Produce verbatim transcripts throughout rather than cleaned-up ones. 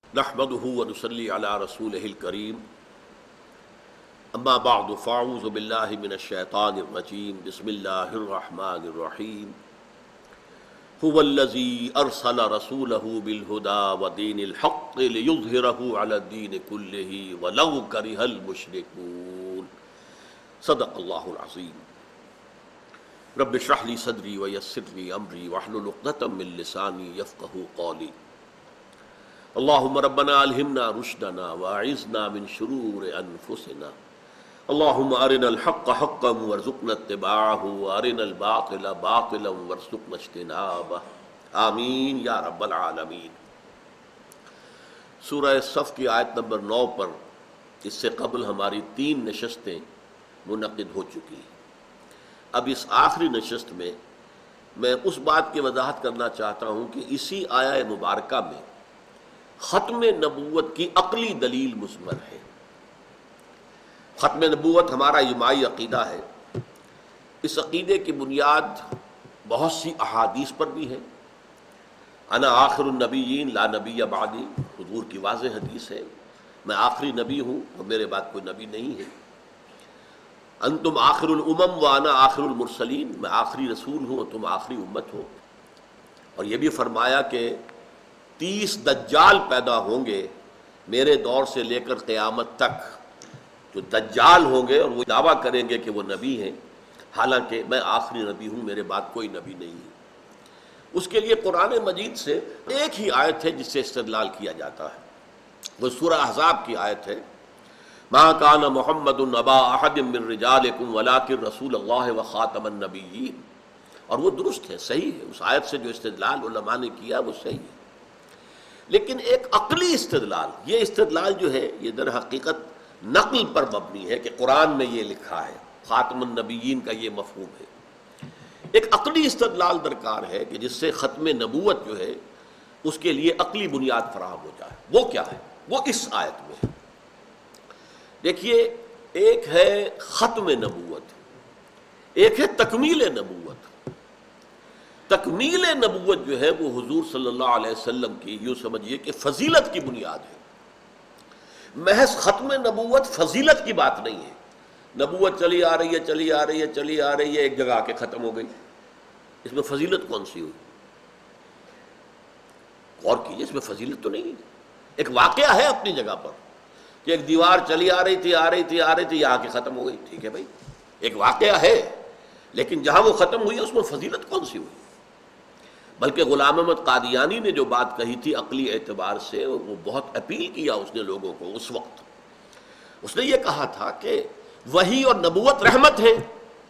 نحمده ونصلي على رسوله الكريم اما بعد فاعوذ بالله من الشيطان الرجيم بسم الله الرحمن الرحيم هو الذي ارسل رسوله بالهدى ودين الحق ليظهره على الدين كله ولو كره المشركون صدق الله العظيم رب اشرح لي صدري ويسر لي امري واحلل عقدة من لساني يفقهوا قولي اللهم ربنا الہمنا رشدنا واعذنا من شرور انفسنا اللهم ارنا الحق حقا وارزقنا اتباعه وارنا الباطل باطلا وارزقنا اجتنابه آمین یا رب العالمین۔ سورہ صف کی آیت نمبر نو پر اس سے قبل ہماری تین نشستیں منعقد ہو چکی ہیں۔ اب اس آخری نشست میں میں اس بات کی وضاحت کرنا چاہتا ہوں کہ اسی آیہ مبارکہ میں ختم نبوت کی عقلی دلیل مضمر ہے۔ ختم نبوت ہمارا اجماعی عقیدہ ہے۔ اس عقیدے کی بنیاد بہت سی احادیث پر بھی ہے۔ انا آخر النبیین لا نبی بعدی، حضور کی واضح حدیث ہے، میں آخری نبی ہوں اور میرے بعد کوئی نبی نہیں ہے۔ انتم آخر الامم وانا آخر المرسلین، میں آخری رسول ہوں اور تم آخری امت ہو۔ اور یہ بھی فرمایا کہ تیس دجال پیدا ہوں گے میرے دور سے لے کر قیامت تک، جو دجال ہوں گے اور وہ دعویٰ کریں گے کہ وہ نبی ہیں، حالانکہ میں آخری نبی ہوں، میرے بعد کوئی نبی نہیں ہے۔ اس کے لیے قرآن مجید سے ایک ہی آیت ہے جس سے استدلال کیا جاتا ہے، وہ سورہ احزاب کی آیت ہے، ما کان محمد ابا احد من رجالکم ولکن رسول اللہ وخاتم النبیین، اور وہ درست ہے، صحیح ہے۔ اس آیت سے جو استدلال علماء نے کیا وہ صحیح ہے، لیکن ایک عقلی استدلال، یہ استدلال جو ہے یہ در حقیقت نقل پر مبنی ہے کہ قرآن میں یہ لکھا ہے، خاتم النبیین کا یہ مفہوم ہے۔ ایک عقلی استدلال درکار ہے کہ جس سے ختم نبوت جو ہے اس کے لیے عقلی بنیاد فراہم ہو جائے۔ وہ کیا ہے؟ وہ اس آیت میں ہے۔ دیکھیے، ایک ہے ختم نبوت، ایک ہے تکمیل نبوت۔ تکمیل نبوت جو ہے وہ حضور صلی اللہ علیہ وسلم کی، یوں سمجھیے کہ فضیلت کی بنیاد ہے۔ محض ختم نبوت فضیلت کی بات نہیں ہے۔ نبوت چلی آ رہی ہے چلی آ رہی ہے چلی آ رہی ہے ایک جگہ آ کے ختم ہو گئی، اس میں فضیلت کون سی ہوئی؟ غور کیجیے، اس میں فضیلت تو نہیں ہے۔ ایک واقعہ ہے اپنی جگہ پر کہ ایک دیوار چلی آ رہی تھی آ رہی تھی آ رہی تھی یہاں کے ختم ہو گئی، ٹھیک ہے بھائی، ایک واقعہ ہے، لیکن جہاں وہ ختم ہوئی اس میں فضیلت کون سی ہوئی؟ بلکہ غلام احمد قادیانی نے جو بات کہی تھی عقلی اعتبار سے، وہ بہت اپیل کیا اس نے لوگوں کو اس وقت۔ اس نے یہ کہا تھا کہ وحی اور نبوت رحمت ہے،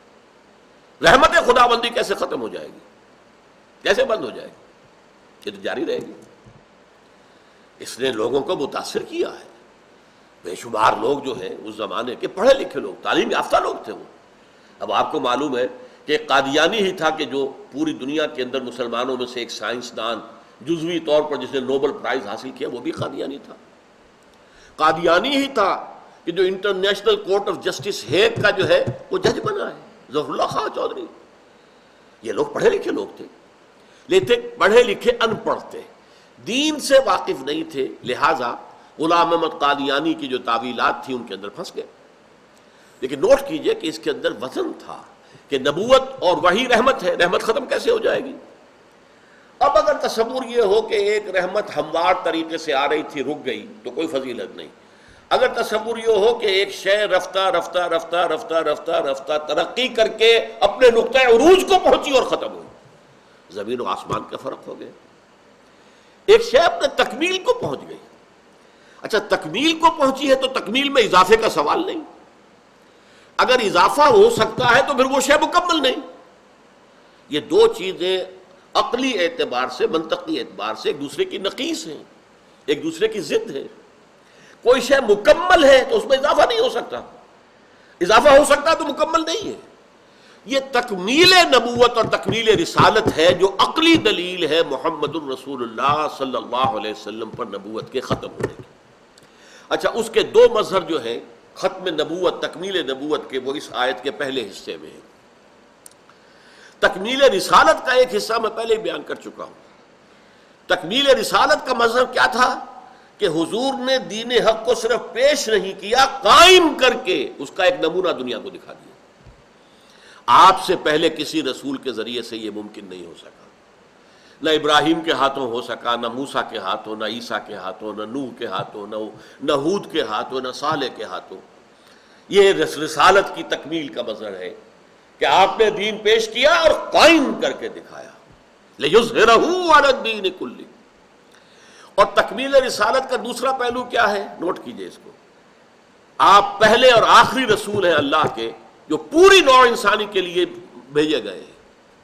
رحمت خداوندی کیسے ختم ہو جائے گی، کیسے بند ہو جائے گی؟ یہ تو جاری رہے گی۔ اس نے لوگوں کو متاثر کیا ہے۔ بے شمار لوگ جو ہیں اس زمانے کے پڑھے لکھے لوگ، تعلیم یافتہ لوگ تھے وہ۔ اب آپ کو معلوم ہے کہ قادیانی ہی تھا کہ جو پوری دنیا کے اندر مسلمانوں میں سے ایک سائنسدان جزوی طور پر جس نے نوبل پرائز حاصل کیا وہ بھی قادیانی تھا۔ قادیانی ہی تھا کہ جو international court of justice Hague کا جو ہے وہ جج بنا ہے، ظفر اللہ خان چودھری۔ یہ لوگ پڑھے لکھے لوگ تھے، لیکن پڑھے لکھے ان پڑھ تھے، دین سے واقف نہیں تھے، لہٰذا غلام احمد قادیانی کی جو تعویلات تھیں ان کے اندر پھنس گئے۔ لیکن نوٹ کیجئے کہ اس کے اندر وزن تھا کہ نبوت اور وحی رحمت ہے، رحمت ختم کیسے ہو جائے گی؟ اب اگر تصور یہ ہو کہ ایک رحمت ہموار طریقے سے آ رہی تھی رک گئی تو کوئی فضیلت نہیں۔ اگر تصور یہ ہو کہ ایک شے رفتہ رفتہ رفتہ رفتہ رفتہ رفتہ ترقی کر کے اپنے نقطۂ عروج کو پہنچی اور ختم ہوئی، زمین و آسمان کا فرق ہو گیا۔ ایک شے اپنے تکمیل کو پہنچ گئی، اچھا تکمیل کو پہنچی ہے تو تکمیل میں اضافے کا سوال نہیں، اگر اضافہ ہو سکتا ہے تو پھر وہ شے مکمل نہیں۔ یہ دو چیزیں عقلی اعتبار سے، منطقی اعتبار سے ایک دوسرے کی نقیص ہیں، ایک دوسرے کی ضد ہے۔ کوئی شے مکمل ہے تو اس میں اضافہ نہیں ہو سکتا، اضافہ ہو سکتا تو مکمل نہیں ہے۔ یہ تکمیل نبوت اور تکمیل رسالت ہے جو عقلی دلیل ہے محمد الرسول اللہ صلی اللہ علیہ وسلم پر نبوت کے ختم ہونے کی۔ اچھا، اس کے دو مظہر جو ہیں ختم نبوت، تکمیل نبوت کے، وہ اس آیت کے پہلے حصے میں ہیں۔ تکمیل رسالت کا ایک حصہ میں پہلے ہی بیان کر چکا ہوں۔ تکمیل رسالت کا مظہر کیا تھا کہ حضور نے دین حق کو صرف پیش نہیں کیا، قائم کر کے اس کا ایک نمونہ دنیا کو دکھا دیا۔ آپ سے پہلے کسی رسول کے ذریعے سے یہ ممکن نہیں ہو سکا، نہ ابراہیم کے ہاتھوں ہو سکا، نہ موسیٰ کے ہاتھوں، نہ عیسیٰ کے ہاتھوں، نہ نوح کے ہاتھوں، نہ ہود کے ہاتھوں، نہ صالح کے ہاتھوں۔ یہ رسالت کی تکمیل کا مظہر ہے کہ آپ نے دین پیش کیا اور قائم کر کے دکھایا، لِيُظْهِرَهُ عَلَى الدِّينِ كُلِّهِ۔ اور تکمیل رسالت کا دوسرا پہلو کیا ہے؟ نوٹ کیجئے اس کو، آپ پہلے اور آخری رسول ہیں اللہ کے جو پوری نوع انسانی کے لیے بھیجے گئے ہیں۔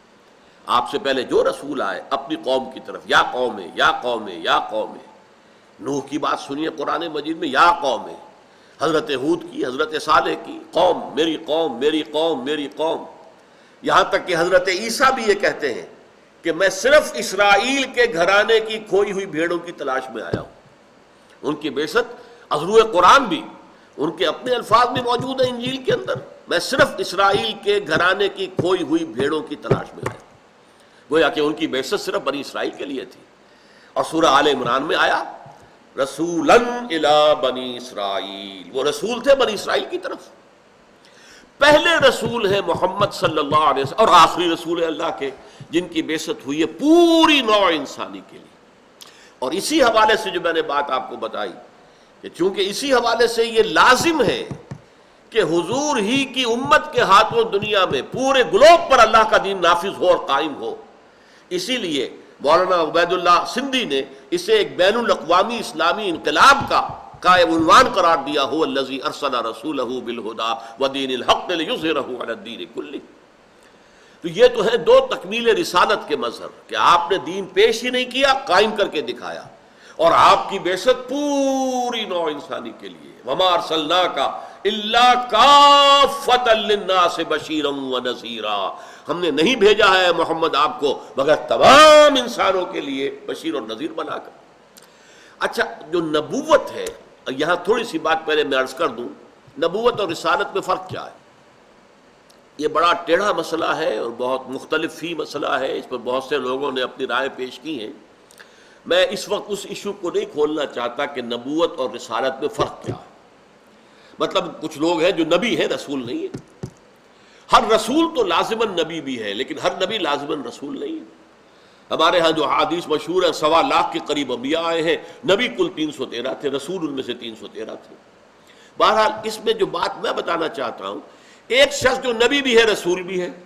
آپ سے پہلے جو رسول آئے اپنی قوم کی طرف، یا قوم ہے یا قوم ہے یا قوم ہے۔ نوح کی بات سنیے قرآن مجید میں، یا قوم ہے۔ حضرت ہود کی، حضرت صالح کی، قوم میری قوم میری قوم میری قوم۔ یہاں تک کہ حضرت عیسیٰ بھی یہ کہتے ہیں کہ میں صرف اسرائیل کے گھرانے کی کھوئی ہوئی بھیڑوں کی تلاش میں آیا ہوں۔ ان کی بعثت عذرو قرآن بھی ان کے اپنے الفاظ میں موجود ہیں انجیل کے اندر، میں صرف اسرائیل کے گھرانے کی کھوئی ہوئی بھیڑوں کی تلاش میں آیا۔ گویا کہ ان کی بعثت صرف بنی اسرائیل کے لیے تھی۔ اور سورہ آل عمران میں آیا رسولاً الی بنی اسرائیل، وہ رسول تھے بنی اسرائیل کی طرف۔ پہلے رسول ہیں محمد صلی اللہ علیہ وسلم، اور آخری رسول ہیں اللہ کے جن کی بعثت ہوئی ہے پوری نوع انسانی کے لیے۔ اور اسی حوالے سے جو میں نے بات آپ کو بتائی کہ چونکہ اسی حوالے سے یہ لازم ہے کہ حضور ہی کی امت کے ہاتھوں دنیا میں پورے گلوب پر اللہ کا دین نافذ ہو اور قائم ہو، اسی لیے مولانا عبید اللہ سندھی نے اسے ایک بین الاقوامی اسلامی انقلاب کا قائم عنوان قرار دیا، هو الذی ارسل رسولہ بالہدی ودین الحق لیظہرہ علی الدین کلہ۔ تو یہ تو ہے دو تکمیل رسالت کے مظہر کہ آپ نے دین پیش ہی نہیں کیا، قائم کر کے دکھایا، اور آپ کی بعثت پوری نوع انسانی کے لیے، وما ارسلناک الا کافۃ للناس بشیرا ونذیرا، ہم نے نہیں بھیجا ہے محمد آپ کو مگر تمام انسانوں کے لیے بشیر اور نذیر بنا کر۔ اچھا، جو نبوت ہے، یہاں تھوڑی سی بات پہلے میں عرض کر دوں، نبوت اور رسالت میں فرق کیا ہے؟ یہ بڑا ٹیڑھا مسئلہ ہے اور بہت مختلف ہی مسئلہ ہے، اس پر بہت سے لوگوں نے اپنی رائے پیش کی ہیں۔ میں اس وقت اس ایشو کو نہیں کھولنا چاہتا کہ نبوت اور رسالت میں فرق کیا ہے۔ مطلب کچھ لوگ ہیں جو نبی ہیں، رسول نہیں ہے۔ ہر رسول تو لازماً نبی بھی ہے، لیکن ہر نبی لازماً رسول نہیں ہے۔ ہمارے ہاں جو حدیث مشہور ہے، سوا لاکھ کے قریب انبیاء آئے ہیں، نبی کل تین سو تیرہ تھے، رسول ان میں سے تین سو تیرہ تھے۔ بہرحال اس میں جو بات میں بتانا چاہتا ہوں، ایک شخص جو نبی بھی ہے رسول بھی ہے،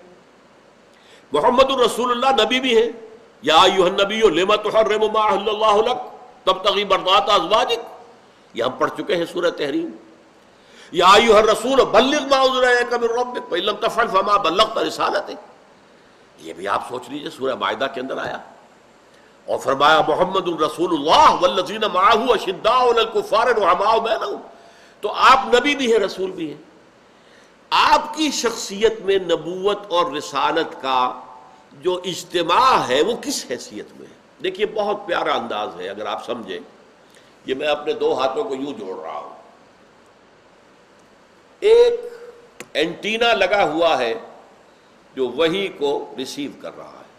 محمد الرسول اللہ نبی بھی ہے، یا ایھا النبی لم تحرم ما احل اللہ لک تبتغی مرضات ازواجک، یہ ہم پڑھ چکے ہیں سورہ تحریم۔ یا ایھا الرسول بلغ ما انزل الیک من ربک فإن لم تفعل فما بلغت رسالتہ، یہ بھی آپ سوچ لیجئے سورہ مائدہ کے اندر آیا، اور فرمایا محمد الرسول اللہ والذین معہ اشداء علی الکفار رحماء بینہم، تو آپ نبی بھی ہیں رسول بھی ہیں۔ آپ کی شخصیت میں نبوت اور رسالت کا جو اجتماع ہے وہ کس حیثیت میں ہے؟ دیکھیے بہت پیارا انداز ہے، اگر آپ سمجھیں، یہ میں اپنے دو ہاتھوں کو یوں جوڑ رہا ہوں، ایک اینٹینا لگا ہوا ہے جو وحی کو ریسیو کر رہا ہے،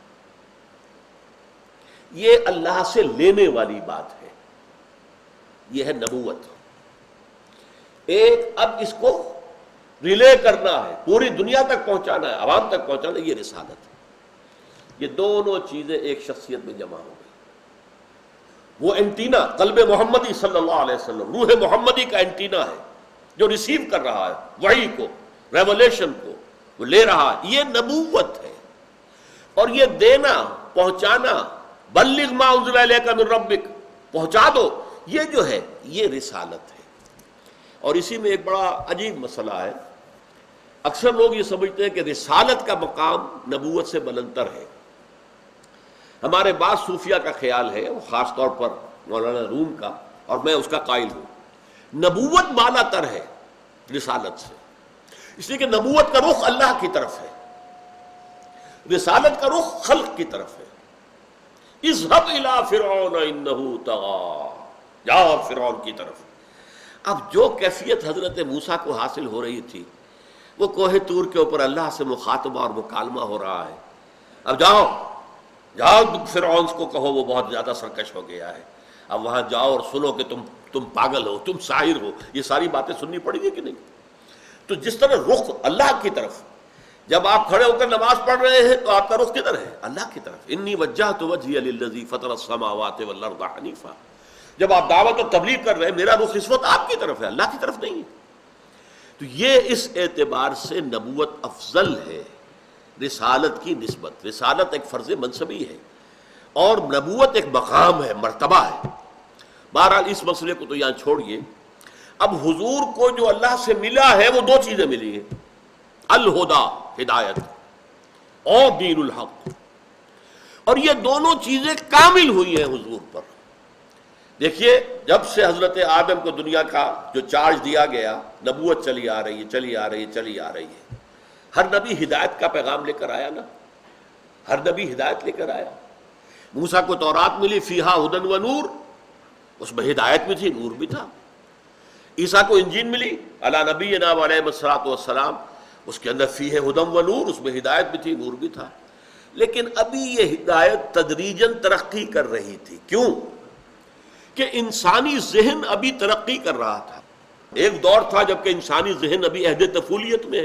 یہ اللہ سے لینے والی بات ہے، یہ ہے نبوت۔ ایک اب اس کو ریلے کرنا ہے، پوری دنیا تک پہنچانا ہے، عوام تک پہنچانا ہے، یہ رسالت ہے۔ یہ دونوں چیزیں ایک شخصیت میں جمع ہو گئی۔ وہ اینٹینا قلب محمدی صلی اللہ علیہ وسلم، روح محمدی کا اینٹینا ہے جو ریسیو کر رہا ہے وحی کو، ریولیشن کو، وہ لے رہا ہے، یہ نبوت ہے۔ اور یہ دینا، پہنچانا، بلغ ما انزل الیک من ربک، پہنچا دو، یہ جو ہے یہ رسالت ہے۔ اور اسی میں ایک بڑا عجیب مسئلہ ہے، اکثر لوگ یہ سمجھتے ہیں کہ رسالت کا مقام نبوت سے بلندتر ہے۔ ہمارے بعض صوفیہ کا خیال ہے، خاص طور پر مولانا روم کا، اور میں اس کا قائل ہوں، نبوت بالا تر ہے رسالت سے، اس لیے کہ نبوت کا رخ اللہ کی طرف ہے، رسالت کا رخ خلق کی طرف ہے۔ اذهب الى فرعون انه طغى، جاؤ فرعون کی طرف۔ اب جو کیفیت حضرت موسیٰ کو حاصل ہو رہی تھی، وہ کوہ طور کے اوپر اللہ سے مخاطبہ اور مکالمہ ہو رہا ہے، اب جاؤ جاؤ فرعون کو کہو وہ بہت زیادہ سرکش ہو گیا ہے، اب وہاں جاؤ اور سنو کہ تم تم پاگل ہو، تم ساحر ہو، یہ ساری باتیں سننی پڑیں گی کہ نہیں؟ تو جس طرح رخ اللہ کی طرف، جب آپ کھڑے ہو کر نماز پڑھ رہے ہیں تو آپ کا رخ کدھر ہے؟ اللہ کی طرف. انی وجہت وجہی للذی فطر السماوات والارض حنیفا. جب آپ دعوت اور تبلیغ کر رہے ہیں میرا رخ اس وقت آپ کی طرف ہے، اللہ کی طرف نہیں ہے. تو یہ اس اعتبار سے نبوت افضل ہے رسالت کی نسبت. رسالت ایک فرض منصبی ہے اور نبوت ایک مقام ہے، مرتبہ ہے. بہرحال اس مسئلے کو تو یہاں چھوڑیے. اب حضور کو جو اللہ سے ملا ہے وہ دو چیزیں ملی ہیں، الہدا ہدایت اور دین الحق، اور یہ دونوں چیزیں کامل ہوئی ہیں حضور پر. دیکھیے جب سے حضرت آدم کو دنیا کا جو چارج دیا گیا، نبوت چلی آ رہی ہے چلی آ رہی ہے چلی آ رہی ہے. ہر نبی ہدایت کا پیغام لے کر آیا نا، ہر نبی ہدایت لے کر آیا. موسیٰ کو تورات ملی فیہا ہدی و نور، اس میں ہدایت بھی تھی نور بھی تھا. عیسیٰ کو انجیل ملی علی نبینا علیہ الصلوۃ والسلام، اس کے اندر فیہ ہدی و نور، اس میں ہدایت بھی تھی نور بھی تھا. لیکن ابھی یہ ہدایت تدریجاً ترقی کر رہی تھی. کیوں؟ کہ انسانی ذہن ابھی ترقی کر رہا تھا. ایک دور تھا جب کہ انسانی ذہن ابھی عہد طفولیت میں ہے.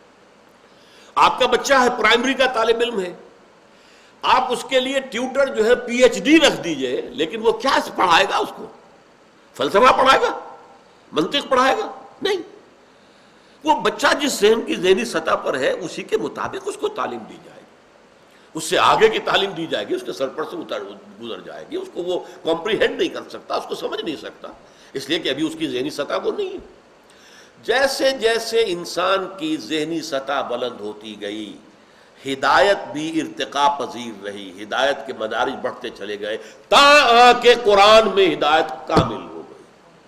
آپ کا بچہ ہے، پرائمری کا طالب علم ہے، آپ اس کے لیے ٹیوٹر جو ہے پی ایچ ڈی رکھ دیجئے، لیکن وہ کیا پڑھائے گا؟ اس کو فلسفہ پڑھائے گا؟ منطق پڑھائے گا؟ نہیں. وہ بچہ جس ذہن کی ذہنی سطح پر ہے اسی کے مطابق اس کو تعلیم دی جائے گی، اس سے آگے کی تعلیم دی جائے گی، اس کے سر پر سے گزر جائے گی. اس کو وہ کمپریہینڈ نہیں کر سکتا، اس کو سمجھ نہیں سکتا، اس لیے کہ ابھی اس کی ذہنی سطح وہ نہیں ہے. جیسے جیسے انسان کی ذہنی سطح بلند ہوتی گئی، ہدایت بھی ارتقا پذیر رہی، ہدایت کے مدارج بڑھتے چلے گئے، تا آ کے قرآن میں ہدایت کامل ہو گئی.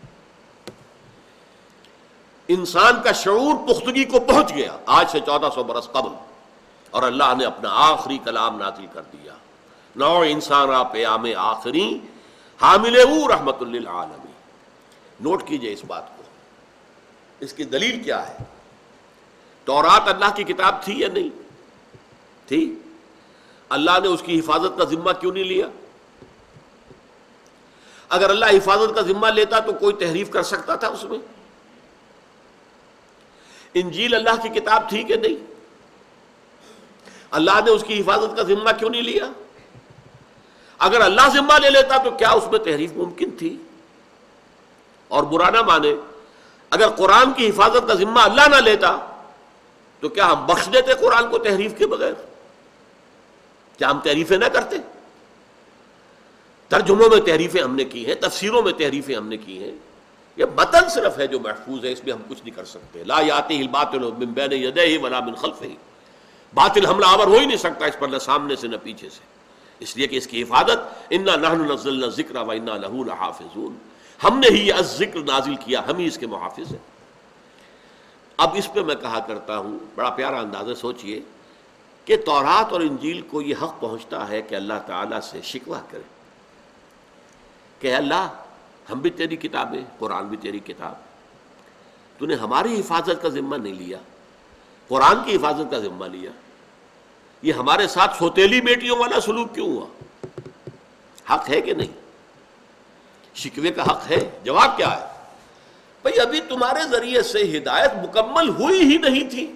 انسان کا شعور پختگی کو پہنچ گیا آج سے چودہ سو برس قبل، اور اللہ نے اپنا آخری کلام نازل کر دیا. نو انسان را پیام آخری حامل او رحمت للعالمین. نوٹ کیجئے اس بات کو. اس کی دلیل کیا ہے؟ تورات اللہ کی کتاب تھی یا نہیں تھی؟ اللہ نے اس کی حفاظت کا ذمہ کیوں نہیں لیا؟ اگر اللہ حفاظت کا ذمہ لیتا تو کوئی تحریف کر سکتا تھا اس میں؟ انجیل اللہ کی کتاب تھی کہ نہیں؟ اللہ نے اس کی حفاظت کا ذمہ کیوں نہیں لیا؟ اگر اللہ ذمہ لے لیتا تو کیا اس میں تحریف ممکن تھی؟ اور برا نہ مانے، اگر قرآن کی حفاظت کا ذمہ اللہ نہ لیتا تو کیا ہم بخش دیتے قرآن کو تحریف کے بغیر؟ کیا ہم تحریفیں نہ کرتے؟ ترجموں میں تحریفیں ہم نے کی ہیں، تفسیروں میں تحریفیں ہم نے کی ہیں. یہ متن صرف ہے جو محفوظ ہے، اس میں ہم کچھ نہیں کر سکتے. لا یاتیہ الباطل من بین یدیہ ولا من خلفہ. باطل حملہ آور ہو ہی نہیں سکتا اس پر، نہ سامنے سے نہ پیچھے سے، اس لیے کہ اس کی حفاظت انا نحن نزلنا الذکر وانا لہ لحافظون. ہم نے ہی یہ ذکر نازل کیا، ہم ہی اس کے محافظ ہیں. اب اس پہ میں کہا کرتا ہوں، بڑا پیارا اندازہ سوچئے کہ تورات اور انجیل کو یہ حق پہنچتا ہے کہ اللہ تعالیٰ سے شکوہ کرے کہ اللہ ہم بھی تیری کتاب ہیں، قرآن بھی تیری کتاب، تو نے ہماری حفاظت کا ذمہ نہیں لیا، قرآن کی حفاظت کا ذمہ لیا. یہ ہمارے ساتھ سوتیلی بیٹیوں والا سلوک کیوں ہوا؟ حق ہے کہ نہیں؟ شکوے کا حق ہے. جواب کیا ہے؟ بھئی ابھی تمہارے ذریعے سے ہدایت مکمل ہوئی ہی نہیں تھی.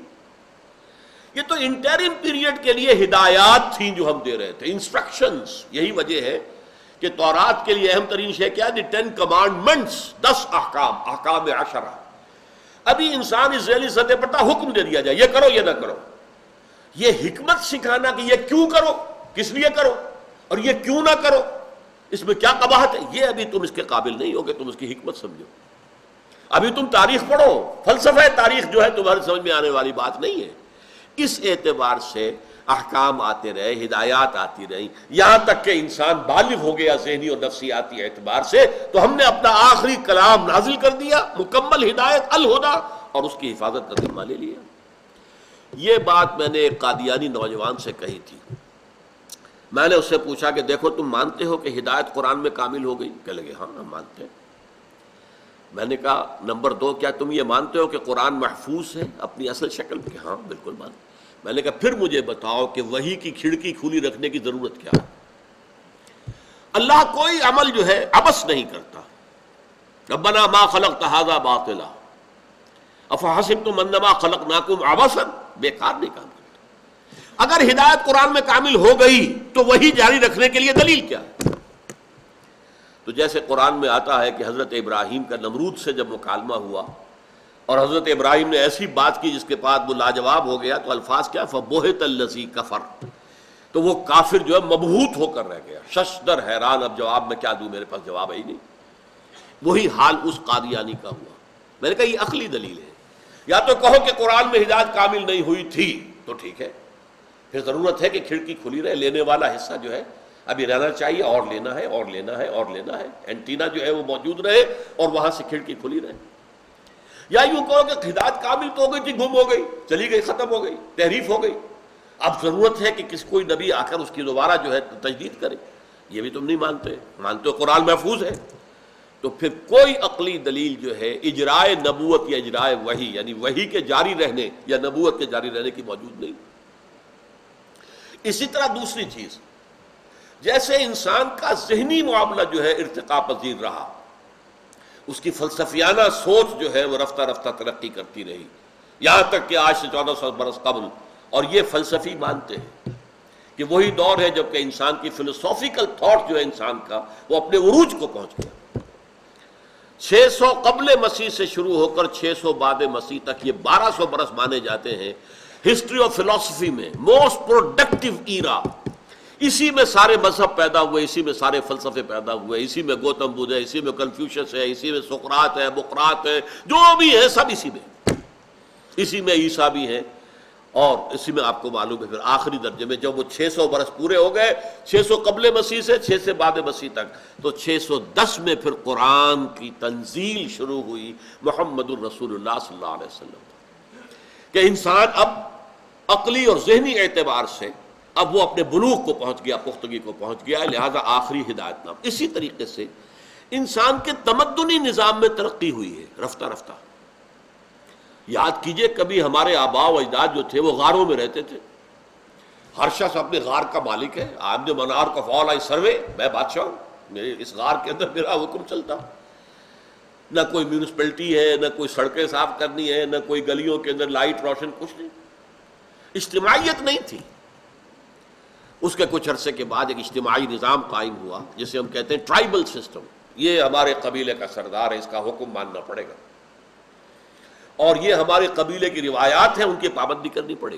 یہ تو انٹرم پیریڈ کے لیے ہدایات تھیں جو ہم دے رہے تھے، انسٹرکشنز. یہی وجہ ہے کہ تورات کے لیے اہم ترین شے کیا ہے؟ ٹین کمانڈمنٹس، دس احکام، احکام عشرہ. ابھی انسان اس ذیلی سطح پر تھا حکم دے دیا جائے یہ کرو یہ نہ کرو. یہ حکمت سکھانا کہ یہ کیوں کرو، کس لیے کرو، اور یہ کیوں نہ کرو، اس میں کیا قباحت ہے، یہ ابھی تم اس کے قابل نہیں ہو کہ تم اس کی حکمت سمجھو. ابھی تم تاریخ پڑھو، فلسفہ تاریخ جو ہے تمہارے سمجھ میں آنے والی بات نہیں ہے. اس اعتبار سے احکام آتے رہے، ہدایات آتی رہیں، یہاں تک کہ انسان بالغ ہو گیا ذہنی اور نفسیاتی اعتبار سے، تو ہم نے اپنا آخری کلام نازل کر دیا، مکمل ہدایت الہدا، اور اس کی حفاظت کا ذمہ لے لیا. یہ بات میں نے ایک قادیانی نوجوان سے کہی تھی. میں نے اس سے پوچھا کہ دیکھو تم مانتے ہو کہ ہدایت قرآن میں کامل ہو گئی؟ کہنے لگے ہاں ہم مانتے ہیں. میں نے کہا نمبر دو، کیا تم یہ مانتے ہو کہ قرآن محفوظ ہے اپنی اصل شکل میں؟ ہاں بالکل مانتے. میں نے کہا پھر مجھے بتاؤ کہ وحی کی کھڑکی کھلی رکھنے کی ضرورت کیا ہے؟ اللہ کوئی عمل جو ہے عبث نہیں کرتا. ربنا ما خلقت هذا باطلا افحسبتم انما خلقناکم عبثا، بیکار نہیں کام کرتا. اگر ہدایت قرآن میں کامل ہو گئی تو وہی جاری رکھنے کے لیے دلیل کیا ہے؟ تو جیسے قرآن میں آتا ہے کہ حضرت ابراہیم کا نمرود سے جب مکالمہ ہوا اور حضرت ابراہیم نے ایسی بات کی جس کے بعد وہ لاجواب ہو گیا، تو الفاظ کیا؟ فَبُہِتَ الَّذِي كَفَرَ، تو وہ کافر جو ہے مبہوت ہو کر رہ گیا، ششدر حیران، اب جواب میں کیا دوں، میرے پاس جواب ہے ہی نہیں. وہی حال اس قادیانی کا ہوا. میں نے کہا یہ عقلی دلیل ہے. یا تو کہو کہ قرآن میں ہدایت کامل نہیں ہوئی تھی تو ٹھیک ہے، پھر ضرورت ہے کہ کھڑکی کھلی رہے، لینے والا حصہ جو ہے ابھی رہنا چاہیے، اور لینا ہے اور لینا ہے اور لینا ہے، اینٹینا جو ہے وہ موجود رہے اور وہاں سے کھڑکی کھلی رہے. یا یوں کہو کہ ہدایت کامل تو ہو گئی تھی، گم ہو گئی، چلی گئی، ختم ہو گئی، تحریف ہو گئی، اب ضرورت ہے کہ کس کوئی نبی آ کر اس کی دوبارہ جو ہے تجدید کرے. یہ بھی تم نہیں مانتے، مانتے ہو قرآن محفوظ ہے. تو پھر کوئی عقلی دلیل جو ہے اجرائے نبوت یا اجرائے وحی، یعنی وحی کے جاری رہنے یا نبوت کے جاری رہنے کی موجود نہیں. اسی طرح دوسری چیز، جیسے انسان کا ذہنی معاملہ جو ہے ارتقاء پذیر رہا، اس کی فلسفیانہ سوچ جو ہے وہ رفتہ رفتہ ترقی کرتی رہی، یہاں تک کہ آج سے چودہ سو برس قبل، اور یہ فلسفی مانتے ہیں کہ وہی دور ہے جب کہ انسان کی فلسافیکل تھاٹ جو ہے انسان کا وہ اپنے عروج کو پہنچ گیا. چھ سو قبل مسیح سے شروع ہو کر چھ سو بعد مسیح تک، یہ بارہ سو برس مانے جاتے ہیں ہسٹری آف فلسفی میں موسٹ پروڈکٹیو ایرا. اسی میں سارے مذہب پیدا ہوئے، اسی میں سارے فلسفے پیدا ہوئے، اسی میں گوتم بدھ ہے، اسی میں کنفیوشس ہے، اسی میں سقراط ہے، بقراط ہے، جو بھی ہے سب اسی میں، اسی میں عیسیٰ بھی ہیں. اور اسی میں آپ کو معلوم ہے پھر آخری درجے میں جب وہ چھ سو برس پورے ہو گئے، چھ سو قبل مسیح سے چھ سے بعد مسیح تک، تو چھ سو دس میں پھر قرآن کی تنزیل شروع ہوئی محمد الرسول اللہ صلی اللہ علیہ وسلم، کہ انسان اب عقلی اور ذہنی اعتبار سے اب وہ اپنے بلوغ کو پہنچ گیا، پختگی کو پہنچ گیا، لہذا آخری ہدایت نام. اسی طریقے سے انسان کے تمدنی نظام میں ترقی ہوئی ہے رفتہ رفتہ. یاد کیجئے کبھی ہمارے آباء و اجداد جو تھے وہ غاروں میں رہتے تھے، ہر شخص اپنے غار کا مالک ہے. آم جو منار کا فال آئی سروے، میں بادشاہ ہوں، میرے اس غار کے اندر میرا حکم چلتا. نہ کوئی میونسپلٹی ہے، نہ کوئی سڑکیں صاف کرنی ہے، نہ کوئی گلیوں کے اندر لائٹ روشن، کچھ نہیں. اجتماعیت نہیں تھی. اس کے کچھ عرصے کے بعد ایک اجتماعی نظام قائم ہوا جسے ہم کہتے ہیں ٹرائبل سسٹم. یہ ہمارے قبیلے کا سردار ہے، اس کا حکم ماننا پڑے گا، اور یہ ہمارے قبیلے کی روایات ہیں، ان کی پابندی کرنی پڑے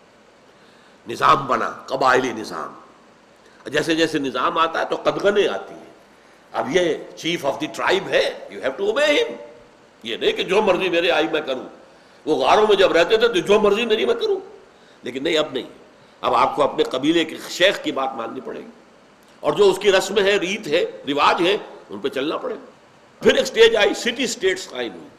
گی. نظام بنا، قبائلی نظام. جیسے جیسے نظام آتا ہے تو قدغنیں آتی ہیں. اب یہ چیف آف دی ٹرائب ہے، you have to obey him. یہ نہیں کہ جو مرضی میرے آئی میں کروں. وہ غاروں میں جب رہتے تھے تو جو مرضی میری میں کروں، لیکن نہیں، اب نہیں. اب آپ کو اپنے قبیلے کے شیخ کی بات ماننی پڑے گی، اور جو اس کی رسم ہے، ریت ہے، رواج ہے، ان پہ چلنا پڑے گا. پھر ایک سٹیج آئی، سٹی سٹیٹس قائم ہوئی.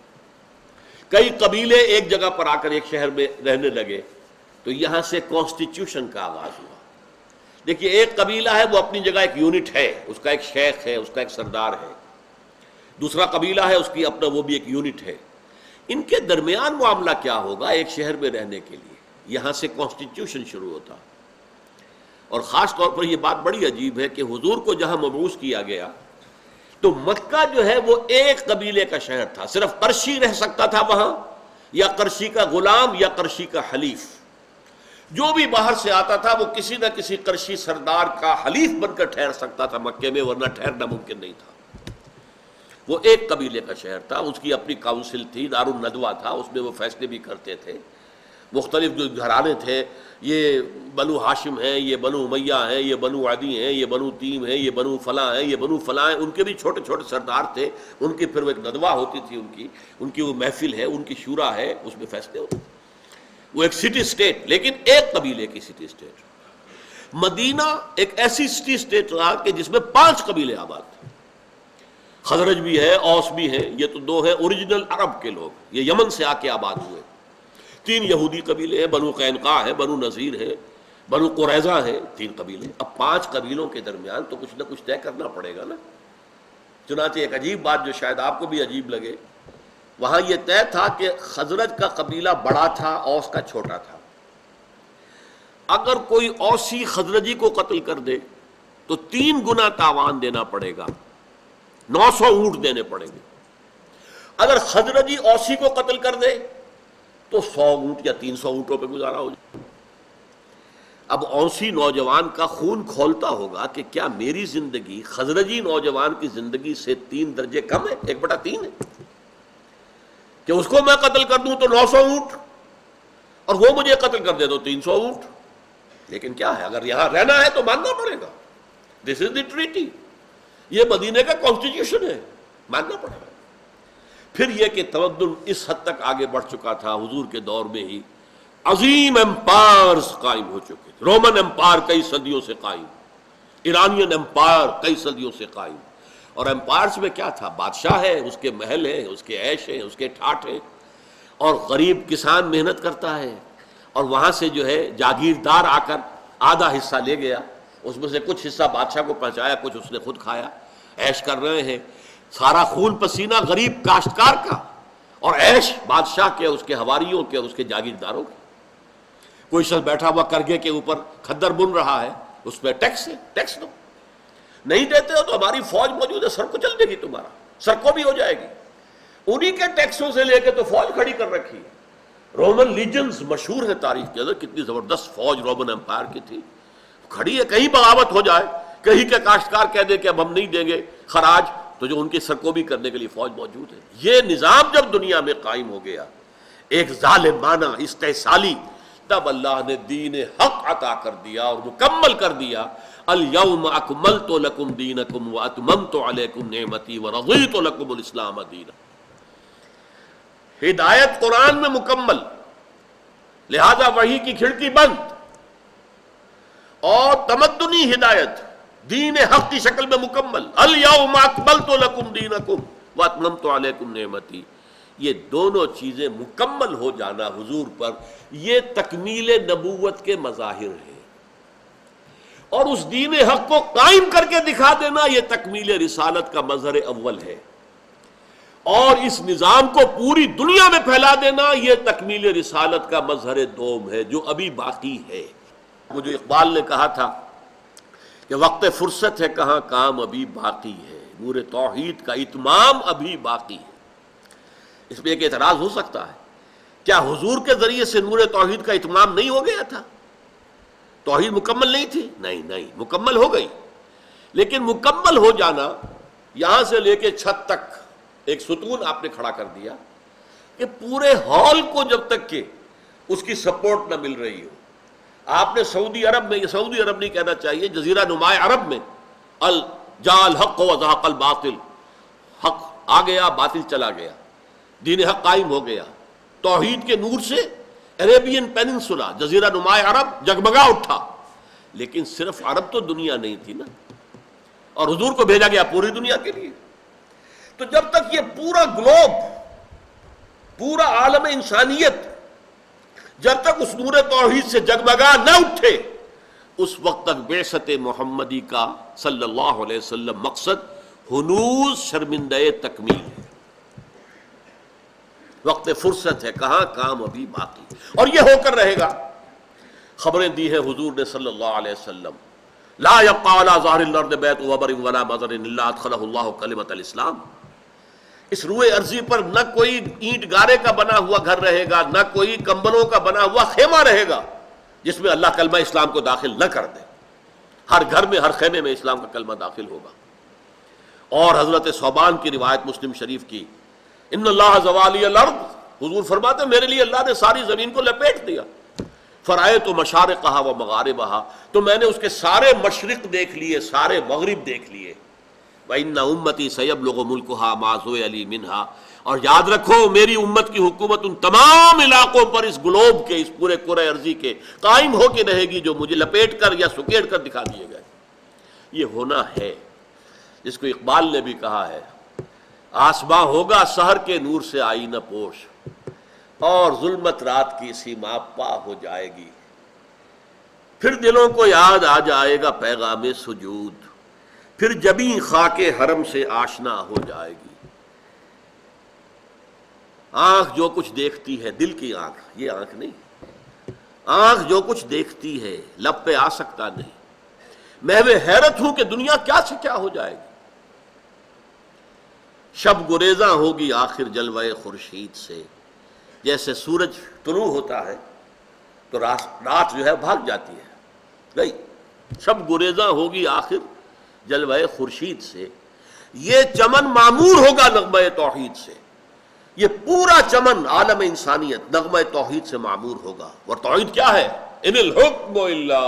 کئی قبیلے ایک جگہ پر آ کر ایک شہر میں رہنے لگے، تو یہاں سے کانسٹیٹیوشن کا آغاز ہوا. دیکھیے ایک قبیلہ ہے وہ اپنی جگہ ایک یونٹ ہے، اس کا ایک شیخ ہے، اس کا ایک سردار ہے. دوسرا قبیلہ ہے، اس کی اپنا وہ بھی ایک یونٹ ہے. ان کے درمیان معاملہ کیا ہوگا ایک شہر میں رہنے کے لیے؟ یہاں سے کانسٹیٹیوشن شروع ہوتا. اور خاص طور پر یہ بات بڑی عجیب ہے کہ حضور کو جہاں مبعوث کیا گیا تو مکہ جو ہے وہ ایک قبیلے کا شہر تھا. صرف قرشی رہ سکتا تھا وہاں، یا قرشی کا غلام، یا قرشی کا حلیف. جو بھی باہر سے آتا تھا وہ کسی نہ کسی قرشی سردار کا حلیف بن کر ٹھہر سکتا تھا مکے میں، ورنہ ٹھہرنا ممکن نہیں تھا. وہ ایک قبیلے کا شہر تھا، اس کی اپنی کاؤنسل تھی، دار الندوہ تھا، اس میں وہ فیصلے بھی کرتے تھے. مختلف جو گھرانے تھے، یہ بنو ہاشم ہیں، یہ بنو امیہ ہیں، یہ بنو عدی ہیں، یہ بنو تیم ہیں، یہ بنو فلاں ہیں، یہ بنو فلاں ہیں. ان کے بھی چھوٹے چھوٹے سردار تھے، ان کی پھر وہ ایک ندوہ ہوتی تھی، ان کی ان کی وہ محفل ہے، ان کی شورا ہے، اس میں فیصلے ہوتے. وہ ایک سٹی سٹیٹ، لیکن ایک قبیلے کی سٹی سٹیٹ. مدینہ ایک ایسی سٹی سٹیٹ رہا کہ جس میں پانچ قبیلے آباد تھے. خزرج بھی ہے، اوس بھی ہے، یہ تو دو ہیں اوریجنل عرب کے لوگ، یہ یمن سے آ کے آباد ہوئے. تین یہودی قبیلے ہیں، بنو قینقاع ہے، بنو نذیر ہے، بنو قریظہ ہے، تین قبیلے. اب پانچ قبیلوں کے درمیان تو کچھ نہ کچھ طے کرنا پڑے گا نا. چنانچہ ایک عجیب بات جو شاید آپ کو بھی عجیب لگے، وہاں یہ طے تھا کہ خزرج کا قبیلہ بڑا تھا، اوس کا چھوٹا تھا. اگر کوئی اوسی خزرجی کو قتل کر دے تو تین گنا تاوان دینا پڑے گا، نو سو اونٹ دینے پڑیں گے۔ اگر خزرجی اوسی کو قتل کر دے تو سو اونٹ یا تین سو اونٹوں پہ گزارا ہو جائے۔ اب اوسی نوجوان کا خون کھولتا ہوگا کہ کیا میری زندگی خزرجی نوجوان کی زندگی سے تین درجے کم ہے، ایک بٹا تین ہے، کہ اس کو میں قتل کر دوں تو نو سو اونٹ اور وہ مجھے قتل کر دے تو تین سو اونٹ۔ لیکن کیا ہے، اگر یہاں رہنا ہے تو ماننا پڑے گا، دس از دی ٹریٹی، یہ مدینے کا کانسٹیٹیوشن ہے، ماننا پڑے گا۔ پھر یہ کہ تمدن اس حد تک آگے بڑھ چکا تھا، حضور کے دور میں ہی عظیم امپائرز قائم ہو چکے تھے۔ رومن امپائر کئی صدیوں سے قائم، ایرانین امپائر کئی صدیوں سے قائم، اور امپائرز میں کیا تھا، بادشاہ ہے، اس کے محل ہیں، اس کے عیش ہیں، اس کے ٹھاٹھ ہیں، اور غریب کسان محنت کرتا ہے، اور وہاں سے جو ہے جاگیردار آ کر آدھا حصہ لے گیا، اس میں سے کچھ حصہ بادشاہ کو پہنچایا، کچھ اس نے خود کھایا، عیش کر رہے ہیں، سارا خون پسینہ غریب کاشتکار کا، اور عیش بادشاہ کے، اس کے حواریوں کے، اس کے جاگیرداروں کے۔ کوئی شخص بیٹھا ہوا کرگے کے اوپر کھدر بن رہا ہے، اس پہ ٹیکس ہے، ٹیکس دو، نہیں دیتے ہو تو ہماری فوج موجود ہے، سر کو چل دے گی، تمہارا سر کو بھی ہو جائے گی۔ انہی کے ٹیکسوں سے لے کے تو فوج کھڑی کر رکھی ہے۔ رومن لیجنز مشہور ہے تاریخ کے اندر، کتنی زبردست فوج رومن امپائر کی تھی، کھڑی ہے، کہیں بغاوت ہو جائے، کہیں کے کاشتکار کہہ دے کہ اب ہم نہیں دیں گے خراج، تو جو ان کی سرکوبی کرنے کے لیے فوج موجود ہے۔ یہ نظام جب دنیا میں قائم ہو گیا، ایک ظالمانہ استحصالی، تب اللہ نے دین حق عطا کر دیا اور مکمل کر دیا۔ الیوم اکملت لکم دینکم واتممت علیکم نعمتی ورضیت لکم الاسلام دینا۔ ہدایت قرآن میں مکمل، لہذا وحی کی کھڑکی بند، اور تمدنی ہدایت دین حق کی شکل میں مکمل، الیوم اکملت لکم دینکم واتممت علیکم نعمتی، یہ دونوں چیزیں مکمل ہو جانا حضور پر، یہ تکمیل نبوت کے مظاہر ہیں، اور اس دین حق کو قائم کر کے دکھا دینا یہ تکمیل رسالت کا مظہر اول ہے، اور اس نظام کو پوری دنیا میں پھیلا دینا یہ تکمیل رسالت کا مظہر دوم ہے، جو ابھی باقی ہے۔ وہ جو اقبال نے کہا تھا کہ وقت فرصت ہے کہاں کام ابھی باقی ہے، نور توحید کا اتمام ابھی باقی ہے۔ اس میں ایک اعتراض ہو سکتا ہے، کیا حضور کے ذریعے سے نور توحید کا اتمام نہیں ہو گیا تھا؟ توحید مکمل نہیں تھی؟ نہیں نہیں، مکمل ہو گئی، لیکن مکمل ہو جانا، یہاں سے لے کے چھت تک ایک ستون آپ نے کھڑا کر دیا کہ پورے ہال کو جب تک کہ اس کی سپورٹ نہ مل رہی ہو، آپ نے سعودی عرب میں، یہ سعودی عرب نہیں کہنا چاہیے، جزیرہ نماء عرب میں، الجا الحق وزهق الباطل، حق آ گیا، باطل چلا گیا، دین حق قائم ہو گیا، توحید کے نور سے عربین پیننسولا، جزیرہ نماء عرب جگمگا اٹھا۔ لیکن صرف عرب تو دنیا نہیں تھی نا، اور حضور کو بھیجا گیا پوری دنیا کے لیے۔ تو جب تک یہ پورا گلوب، پورا عالم انسانیت جب تک اس نور توحید سے جگمگا نہ اٹھے، اس وقت تک بعثت محمدی کا صلی اللہ علیہ وسلم مقصد ہنوز شرمندہ تکمیل ہے، وقت فرصت ہے کہاں کام ابھی باقی، اور یہ ہو کر رہے گا۔ خبریں دی ہیں حضور نے صلی اللہ علیہ وسلم، لا یبقى علی ظہر الارض بیت وبر ولا مضر الا ادخلہ اللہ کلمۃ الاسلام، اس روئے ارضی پر نہ کوئی اینٹ گارے کا بنا ہوا گھر رہے گا، نہ کوئی کمبلوں کا بنا ہوا خیمہ رہے گا جس میں اللہ کلمہ اسلام کو داخل نہ کر دے، ہر گھر میں، ہر خیمے میں اسلام کا کلمہ داخل ہوگا۔ اور حضرت ثوبان کی روایت مسلم شریف کی، ان اللہ زوالی الارض، حضور فرماتے ہیں میرے لیے اللہ نے ساری زمین کو لپیٹ دیا، فرائے تو مشارقہا و مغاربہا، تو میں نے اس کے سارے مشرق دیکھ لیے، سارے مغرب دیکھ لیے، وَإِنَّ أُمَّتِي سَيَبْلُغُ مُلْكُهَا مَا زُوِيَ لِي مِنْهَا، اور یاد رکھو میری امت کی حکومت ان تمام علاقوں پر، اس گلوب کے، اس پورے کرۂ ارضی کے قائم ہو کے رہے گی جو مجھے لپیٹ کر یا سکیڑ کر دکھا دیے گئے۔ یہ ہونا ہے، جس کو اقبال نے بھی کہا ہے، آسماں ہوگا سحر کے نور سے آئینہ پوش، اور ظلمت رات کی سیما پا ہو جائے گی، پھر دلوں کو یاد آ جائے گا پیغام سجود، پھر جبیں خاک حرم سے آشنا ہو جائے گی۔ آنکھ جو کچھ دیکھتی ہے، دل کی آنکھ، یہ آنکھ نہیں، آنکھ جو کچھ دیکھتی ہے لب پہ آ سکتا نہیں، محو حیرت ہوں کہ دنیا کیا سے کیا ہو جائے گی۔ شب گریزاں ہوگی آخر جلوہ خورشید سے، جیسے سورج طلوع ہوتا ہے تو رات جو ہے بھاگ جاتی ہے، گئی۔ شب گریزاں ہوگی آخر جلوہ خورشید سے، یہ چمن معمور ہوگا نغمہ توحید سے، یہ پورا چمن عالم انسانیت نغمہ توحید سے معمور ہوگا۔ اور توحید کیا ہے؟ ان الحکم الا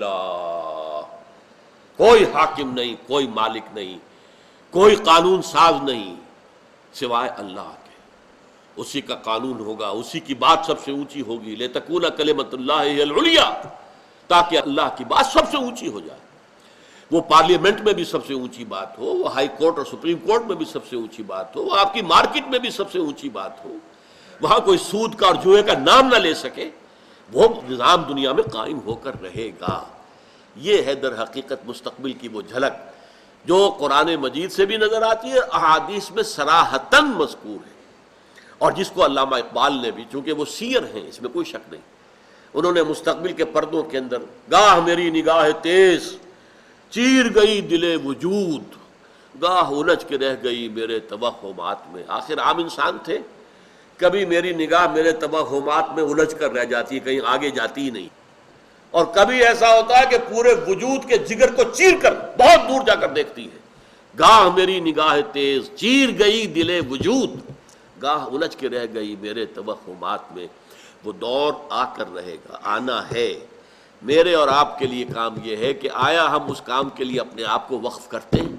للہ، کوئی حاکم نہیں، کوئی مالک نہیں، کوئی قانون ساز نہیں سوائے اللہ کے، اسی کا قانون ہوگا، اسی کی بات سب سے اونچی ہوگی۔ لِتَكُونَ كَلِمَةُ اللَّهِ هِيَ الْعُلْيَا، تاکہ اللہ کی بات سب سے اونچی ہو جائے، وہ پارلیمنٹ میں بھی سب سے اونچی بات ہو، وہ ہائی کورٹ اور سپریم کورٹ میں بھی سب سے اونچی بات ہو، وہ آپ کی مارکیٹ میں بھی سب سے اونچی بات ہو، وہاں کوئی سود کا اور جوئے کا نام نہ لے سکے، وہ نظام دنیا میں قائم ہو کر رہے گا۔ یہ ہے در حقیقت مستقبل کی وہ جھلک جو قرآن مجید سے بھی نظر آتی ہے، احادیث میں صراحتاً مذکور ہے، اور جس کو علامہ اقبال نے بھی، چونکہ وہ سیر ہیں اس میں کوئی شک نہیں، انہوں نے مستقبل کے پردوں کے اندر گاہ میری نگاہ تیز چیر گئی دل وجود، گاہ الجھ کے رہ گئی میرے توہمات میں۔ آخر عام انسان تھے، کبھی میری نگاہ میرے توہمات میں الجھ کر رہ جاتی ہے، کہیں آگے جاتی ہی نہیں، اور کبھی ایسا ہوتا ہے کہ پورے وجود کے جگر کو چیر کر بہت دور جا کر دیکھتی ہے۔ گاہ میری نگاہ تیز چیر گئی دل وجود، گاہ الجھ کے رہ گئی میرے توہمات میں۔ وہ دور آ کر رہے گا، آنا ہے۔ میرے اور آپ کے لیے کام یہ ہے کہ آیا ہم اس کام کے لیے اپنے آپ کو وقف کرتے ہیں؟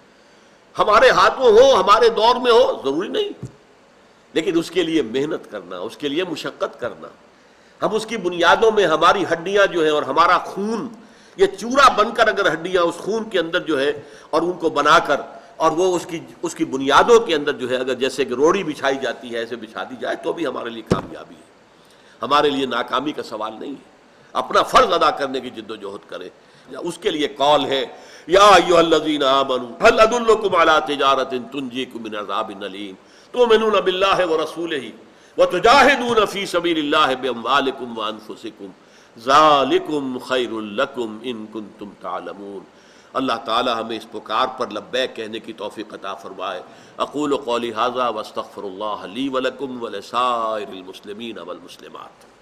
ہمارے ہاتھوں ہو، ہمارے دور میں ہو، ضروری نہیں، لیکن اس کے لیے محنت کرنا، اس کے لیے مشقت کرنا۔ ہم اس کی بنیادوں میں ہماری ہڈیاں جو ہیں اور ہمارا خون، یہ چورا بن کر اگر ہڈیاں اس خون کے اندر جو ہے اور ان کو بنا کر اور وہ اس کی اس کی بنیادوں کے اندر جو ہے اگر جیسے کہ روڑی بچھائی جاتی ہے ایسے بچھا دی جائے تو بھی ہمارے لیے کامیابی ہے، ہمارے لیے ناکامی کا سوال نہیں ہے۔ اپنا فرض ادا کرنے کی جد و جہد کرے، اس کے لیے قول ہے یا ایھا الذین آمنوا هل ادلکم علی تجارۃ تنجیکم من عذاب الیم تؤمنون باللہ ورسولہ وتجاہدون فی سبیل اللہ باموالکم وانفسکم ذالکم خیر لکم ان کنتم تعلمون۔ اللہ تعالی ہمیں اس پکار پر لبیک کہنے کی توفیق عطا فرمائے۔ اقول قولی ھذا واستغفر اللہ لی ولکم ولسائر المسلمین والمسلمات۔